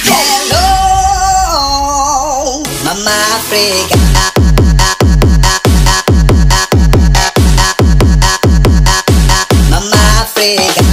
Hello, Mama Africa. Mama Africa.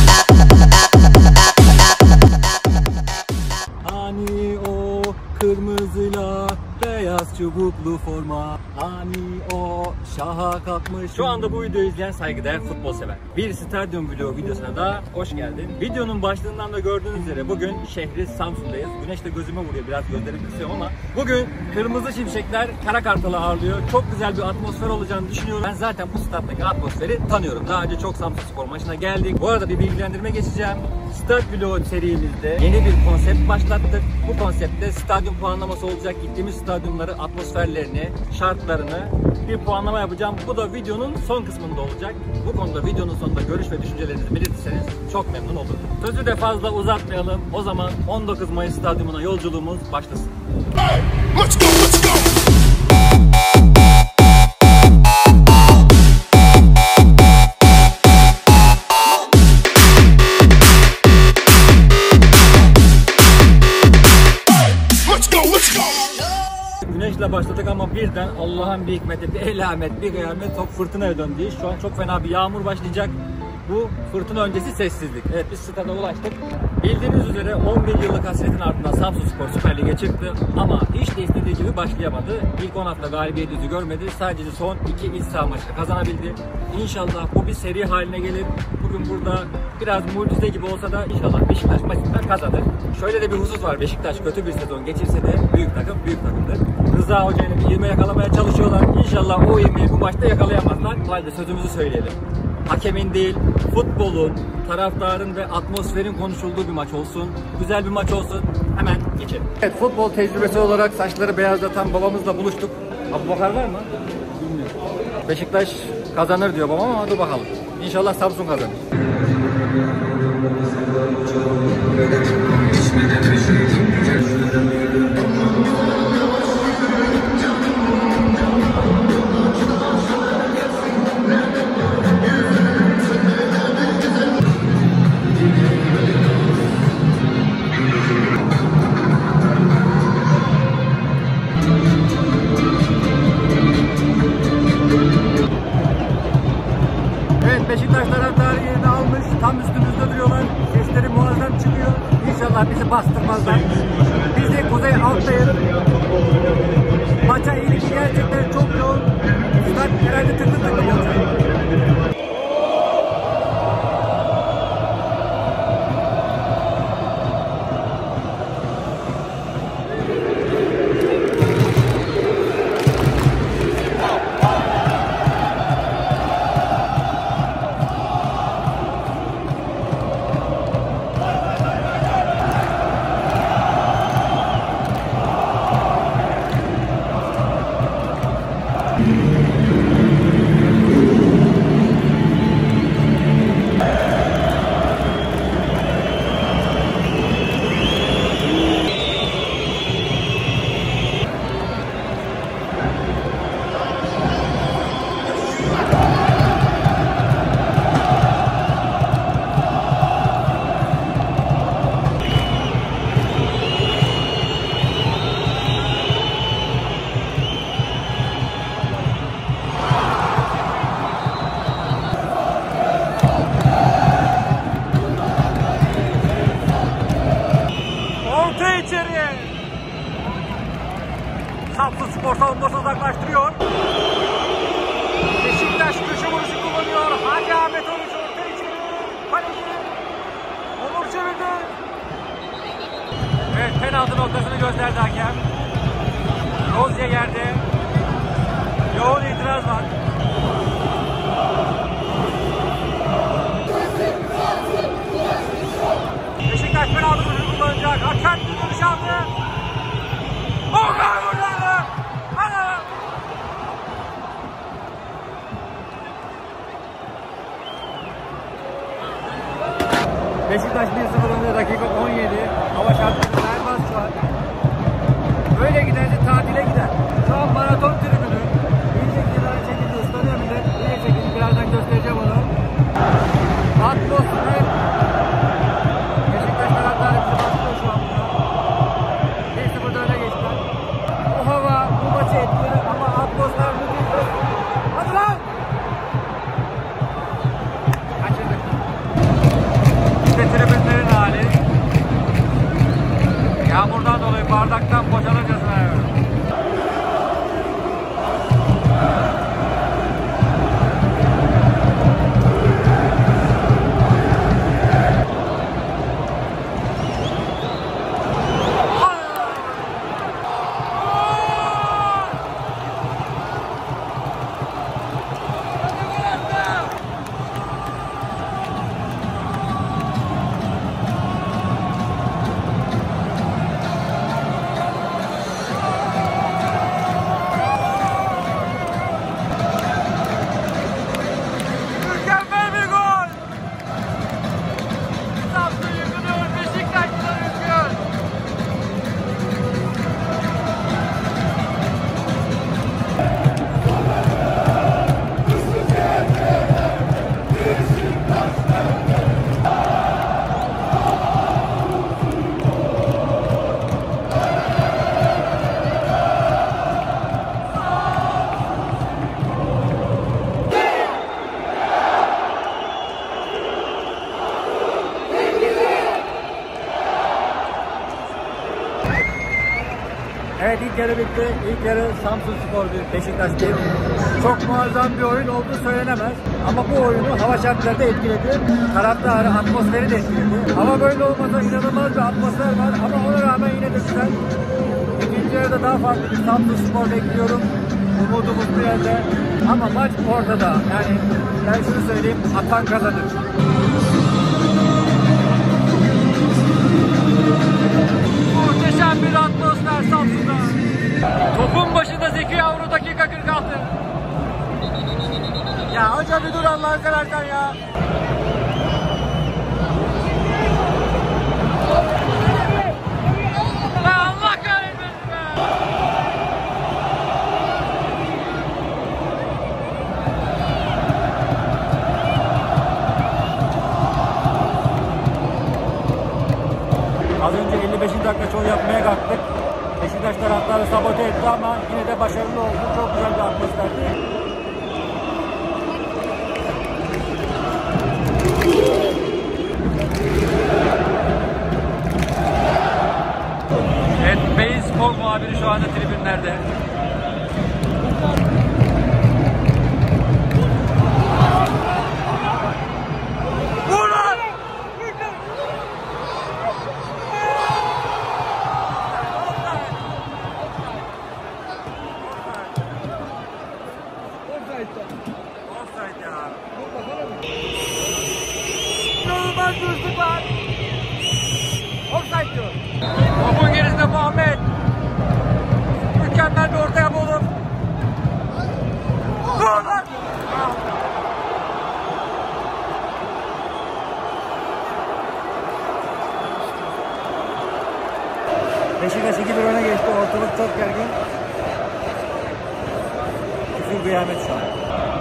Hani o kırmızıyla beyaz çubuklu forma, hani o şaha kalkmış. Şu anda bu videoyu izleyen saygıdeğer futbol sever bir stadyum vlogu videosuna da hoş geldin. Videonun başlığından da gördüğünüz üzere bugün şehri Samsun'dayız. Güneş de gözüme vuruyor, biraz gözlerimi kısıyorum ama bugün Kırmızı Şimşekler Kara Kartal'ı ağırlıyor. Çok güzel bir atmosfer olacağını düşünüyorum. Ben zaten bu stadyumdaki atmosferi tanıyorum. Daha önce çok Samsunspor maçına geldik. Bu arada bir bilgilendirme geçeceğim. Stad vlog serimizde yeni bir konsept başlattık. Bu konseptte stadyum puanlaması olacak. Gittiğimiz stadyumları, atmosferlerini, şartlarını bir puanlama yapacağım. Bu da videonun son kısmında olacak. Bu konuda videonun sonunda görüş ve düşüncelerinizi belirtirseniz çok memnun olurum. Sözü de fazla uzatmayalım. O zaman 19 Mayıs stadyumuna yolculuğumuz başlasın. Hey, let's go, let's go. Güneşle başladık ama birden Allah'ın bir hikmeti, bir elamet, bir kıyamet, top fırtınaya döndü. Şu an çok fena bir yağmur başlayacak. Bu fırtına öncesi sessizlik. Evet, biz stada ulaştık. Bildiğiniz üzere 11 yıllık hasretin ardından Samsunspor Süper Lig'e çıktı ama hiç de istediği gibi başlayamadı. İlk 10 hafta galibiyet yüzü görmedi. Sadece son 2 iç saha maçını kazanabildi. İnşallah bu bir seri haline gelir. Bugün burada biraz mucize gibi olsa da inşallah Beşiktaş maçında kazanır. Şöyle de bir husus var. Beşiktaş kötü bir sezon geçirse de büyük takım büyük takımdır. Rıza Hoca'yla bir ivme yakalamaya çalışıyorlar. İnşallah o ivmeyi bu maçta yakalayamazlar. O halde sözümüzü söyleyelim. Hakemin değil, futbolun, taraftarın ve atmosferin konuşulduğu bir maç olsun. Güzel bir maç olsun. Hemen geçelim. Evet, futbol tecrübesi olarak saçları beyazlatan babamızla buluştuk. Abubakar var mı? Bilmiyorum. Beşiktaş kazanır diyor babam ama dur bakalım. İnşallah Samsun kazanır. Beşiktaş taraftarı yerini almış. Tam üstümüzde duruyorlar. Sesleri muazzam çıkıyor. İnşallah bizi bastırmazlar. Biz de Kuzey Altay'ın maça ilgi gerçekten çok yoğun. Stad herhalde tıklı tıklı olacak. Samsunspor savunması uzaklaştırıyor. Beşiktaş köşe vuruşu kullanıyor. Hadi Ahmet Oruç orta içeri. Kaleci Onur çevirdi. Evet, penaltı noktasını gösterdi hakem. Rozya yerde. Yoğun itiraz var. Beşiktaş penaltı vuruşu kullanacak. Hakem düdüğünü çaldı. Okan vurdu. Beşiktaş 1-0 önde, dakika 17. Hava şartları serbest var. Böyle giderse tatile gider. Şu an maraton tribünü. İyice kenara çekildi, ıslanıyor millet. İyice çekildi, birazdan göstereceğim onu. Atmosfer. Beşiktaş taraftarı bizi basıyor şu anda. Yağmurdan dolayı bardaktan boşalırcasına. Evet, ilk yarı bitti. İlk yarı Samsunspor 1, Beşiktaş 1. Çok muazzam bir oyun olduğu söylenemez. Ama bu oyunu hava şartları da etkiledi. Taraftarı, atmosferi de etkiledi. Hava böyle olmasa inanılmaz bir atmosfer var ama ona rağmen yine de güzel. İkinci yarıda daha farklı bir Samsunspor bekliyorum. Umudumuz bir yerde. Ama maç ortada. Yani ben şunu söyleyeyim, atan kazanır. Muhteşem bir atmosfer Samsun'da. Topun başında Zeki Yavru, dakika 46. Ya hoca bir dur Allah'ın seversen ya. Allah kahretmesin be. Az önce 55. dakika şov yapmaya kalktık. Beşiktaş taraftarı sabote etti ama yine de başarılı oldu. Çok güzel bir atmosferdi. Evet, Beyin Spor muhabiri şu anda tribünlerde. Offside ya. İnanılmaz düzlük var. Offside diyor. Topun gerisinde Muhammed. Mükemmel bir orta yap oğlum. Gol lan. Beşiktaş 2-1 öne geçti. Ortalık çok gergin. Küfür kıyamet şu an.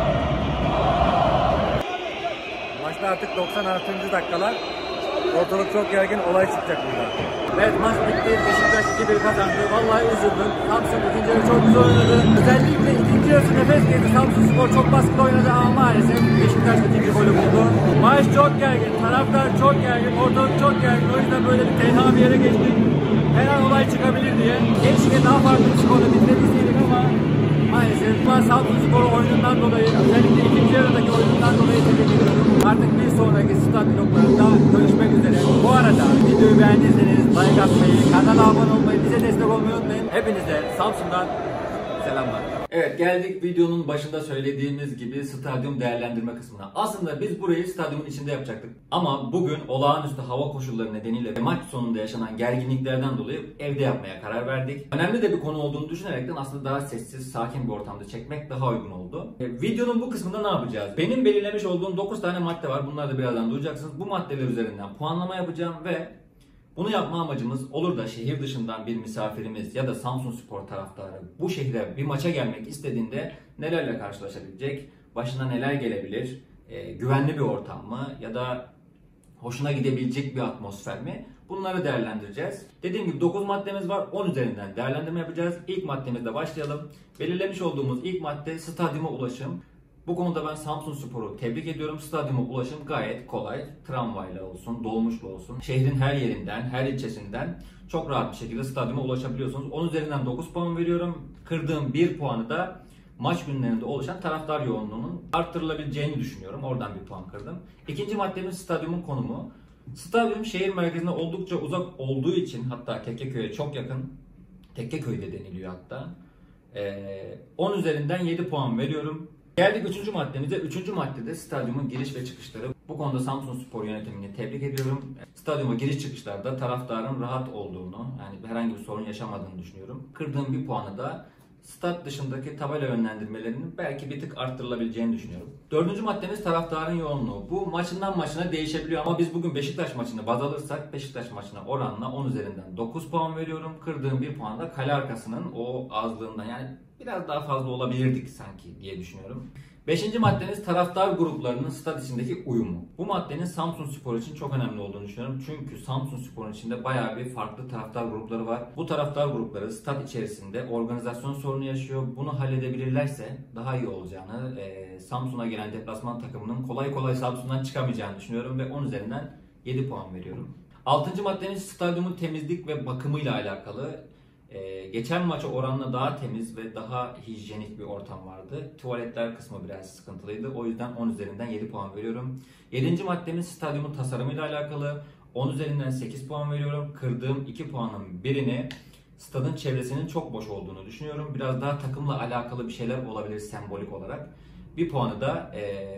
Maçta artık 96. dakikalar. Ortalık çok gergin, olay çıkacak burada. Evet, maç bitti. Beşiktaş 2-1 kazandı. Vallahi üzüldüm. Samsun ikinci yarı çok güzel oynadı. Özellikle ikinci yarısı nefes girdi. Samsunspor çok baskılı oynadı ama maalesef Beşiktaş ikinci golü buldu. Maç çok gergin, taraftar çok gergin, ortalık çok gergin. O yüzden böyle bir tenha bir yere geçtik. Her an olay çıkabilir diye. Keşke daha farklı bir skorla bitirebilseydik ama maalesef Samsunspor oyunundan dolayı, özellikle ikinci yarıdaki oyunundan dolayı tebrik ediyorum. Artık bir sonraki stat bloklarında görüşmek üzere. Bu arada videoyu beğendiyseniz like atmayı, kanala abone olmayı, bize destek olmayı unutmayın. Hepinize Samsun'dan selamlar. Evet, geldik videonun başında söylediğimiz gibi stadyum değerlendirme kısmına. Aslında biz burayı stadyumun içinde yapacaktık. Ama bugün olağanüstü hava koşulları nedeniyle ve maç sonunda yaşanan gerginliklerden dolayı evde yapmaya karar verdik. Önemli de bir konu olduğunu düşünerekten aslında daha sessiz, sakin bir ortamda çekmek daha uygun oldu. Videonun bu kısmında ne yapacağız? Benim belirlemiş olduğum 9 tane madde var. Bunları da birazdan duyacaksınız. Bu maddeler üzerinden puanlama yapacağım ve bunu yapma amacımız, olur da şehir dışından bir misafirimiz ya da Samsunspor taraftarı bu şehre bir maça gelmek istediğinde nelerle karşılaşabilecek, başına neler gelebilir, güvenli bir ortam mı ya da hoşuna gidebilecek bir atmosfer mi? Bunları değerlendireceğiz. Dediğim gibi 9 maddemiz var. 10 üzerinden değerlendirme yapacağız. İlk maddemizle başlayalım. Belirlemiş olduğumuz ilk madde stadyuma ulaşım. Bu konuda ben Samsunspor'u tebrik ediyorum. Stadyuma ulaşım gayet kolay. Tramvayla olsun, dolmuşla olsun. Şehrin her yerinden, her ilçesinden çok rahat bir şekilde stadyuma ulaşabiliyorsunuz. 10 üzerinden 9 puan veriyorum. Kırdığım 1 puanı da maç günlerinde oluşan taraftar yoğunluğunun arttırılabileceğini düşünüyorum. Oradan bir puan kırdım. İkinci maddemiz stadyumun konumu. Stadyum şehir merkezine oldukça uzak olduğu için, hatta Tekkeköy'e çok yakın. Tekkeköy'de deniliyor hatta. 10 üzerinden 7 puan veriyorum. Geldik 3. maddemize. 3. maddede stadyumun giriş ve çıkışları. Bu konuda Samsunspor yönetimini tebrik ediyorum. Stadyuma giriş çıkışlarda taraftarın rahat olduğunu, yani herhangi bir sorun yaşamadığını düşünüyorum. Kırdığım bir puanı da stat dışındaki tabela yönlendirmelerinin belki bir tık arttırılabileceğini düşünüyorum. 4. maddemiz taraftarın yoğunluğu. Bu maçından maçına değişebiliyor ama biz bugün Beşiktaş maçını baz alırsak Beşiktaş maçına oranla 10 üzerinden 9 puan veriyorum. Kırdığım bir puan da kale arkasının o azlığından, yani biraz daha fazla olabilirdik sanki diye düşünüyorum. 5. maddemiz taraftar gruplarının stat içindeki uyumu. Bu maddenin Samsunspor için çok önemli olduğunu düşünüyorum. Çünkü Samsunspor'un içinde bayağı bir farklı taraftar grupları var. Bu taraftar grupları stat içerisinde organizasyon sorunu yaşıyor. Bunu halledebilirlerse daha iyi olacağını, Samsun'a gelen deplasman takımının kolay kolay Samsun'dan çıkamayacağını düşünüyorum ve 10 üzerinden 7 puan veriyorum. 6. maddemiz stadyumun temizlik ve bakımıyla alakalı. Geçen maça oranla daha temiz ve daha hijyenik bir ortam vardı. Tuvaletler kısmı biraz sıkıntılıydı. O yüzden 10 üzerinden 7 puan veriyorum. 7. maddemiz stadyumun tasarımıyla alakalı. 10 üzerinden 8 puan veriyorum. Kırdığım 2 puanın birini stadın çevresinin çok boş olduğunu düşünüyorum. Biraz daha takımla alakalı bir şeyler olabilir sembolik olarak. Bir puanı da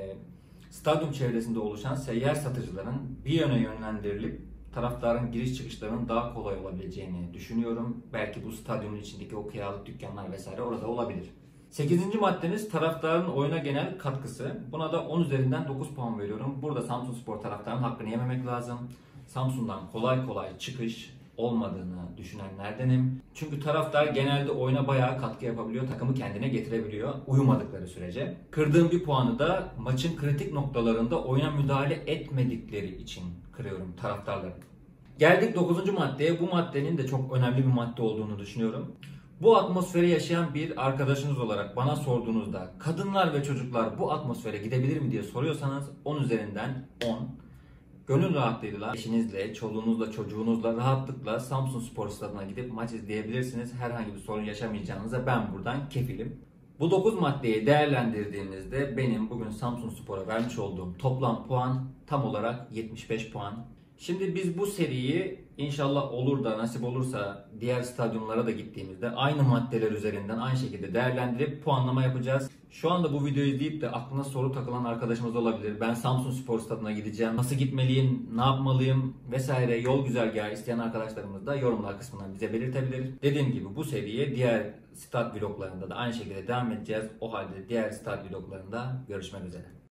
stadyum çevresinde oluşan seyyar satıcıların bir yöne yönlendirilip taraftarın giriş çıkışlarının daha kolay olabileceğini düşünüyorum. Belki bu stadyumun içindeki o kiralık dükkanlar vesaire orada olabilir. 8. maddemiz taraftarın oyuna genel katkısı. Buna da 10 üzerinden 9 puan veriyorum. Burada Samsunspor taraftarının hakkını yememek lazım. Samsun'dan kolay kolay çıkış olmadığını düşünenlerdenim. Çünkü taraftar genelde oyuna bayağı katkı yapabiliyor, takımı kendine getirebiliyor uyumadıkları sürece. Kırdığım bir puanı da maçın kritik noktalarında oyuna müdahale etmedikleri için kırıyorum taraftarları. Geldik 9. maddeye. Bu maddenin de çok önemli bir madde olduğunu düşünüyorum. Bu atmosferi yaşayan bir arkadaşınız olarak bana sorduğunuzda kadınlar ve çocuklar bu atmosfere gidebilir mi diye soruyorsanız 10 üzerinden 10. Gönül rahatlığıyla eşinizle, çoluğunuzla, çocuğunuzla rahatlıkla Samsunspor stadına gidip maç izleyebilirsiniz. Herhangi bir sorun yaşamayacağınıza ben buradan kefilim. Bu 9 maddeyi değerlendirdiğimizde benim bugün Samsunspor'a vermiş olduğum toplam puan tam olarak 75 puan. Şimdi biz bu seriyi inşallah olur da nasip olursa diğer stadyumlara da gittiğimizde aynı maddeler üzerinden aynı şekilde değerlendirip puanlama yapacağız. Şu anda bu videoyu izleyip de aklına soru takılan arkadaşımız olabilir. Ben Samsunspor stadına gideceğim. Nasıl gitmeliyim, ne yapmalıyım vesaire yol güzergahı isteyen arkadaşlarımız da yorumlar kısmından bize belirtebilir. Dediğim gibi bu seriye diğer stat vloglarında da aynı şekilde devam edeceğiz. O halde diğer stat vloglarında görüşmek üzere.